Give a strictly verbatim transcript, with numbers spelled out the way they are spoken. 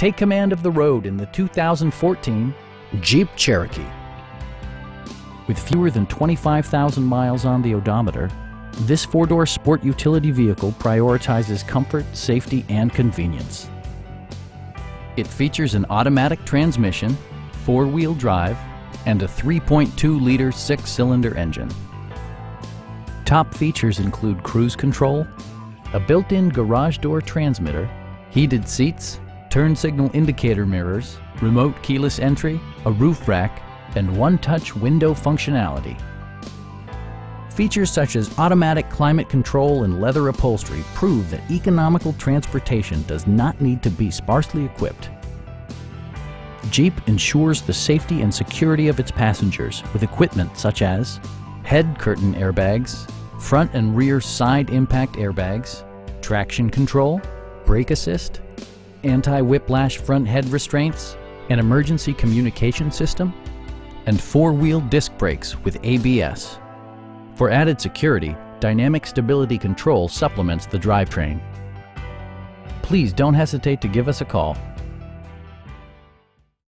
Take command of the road in the two thousand fourteen Jeep Cherokee. With fewer than twenty-five thousand miles on the odometer, this four-door sport utility vehicle prioritizes comfort, safety, and convenience. It features an automatic transmission, four-wheel drive, and a three point two liter six-cylinder engine. Top features include cruise control, a built-in garage door transmitter, heated seats, turn signal indicator mirrors, remote keyless entry, a roof rack, and one-touch window functionality. Features such as automatic climate control and leather upholstery prove that economical transportation does not need to be sparsely equipped. Jeep ensures the safety and security of its passengers with equipment such as head curtain airbags, front and rear side impact airbags, traction control, brake assist, anti-whiplash front head restraints, an emergency communication system, and four-wheel disc brakes with A B S. For added security, dynamic stability control supplements the drivetrain. Please don't hesitate to give us a call.